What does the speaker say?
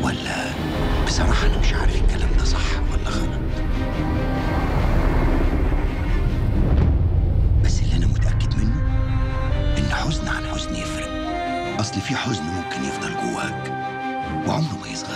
ولا بصراحة أنا مش عارف الكلام ده صح ولا غلط. بس اللي أنا متأكد منه إن حزن عن حزن يفرق. أصل في حزن ممكن يفضل جواك وعمره ما يصغر،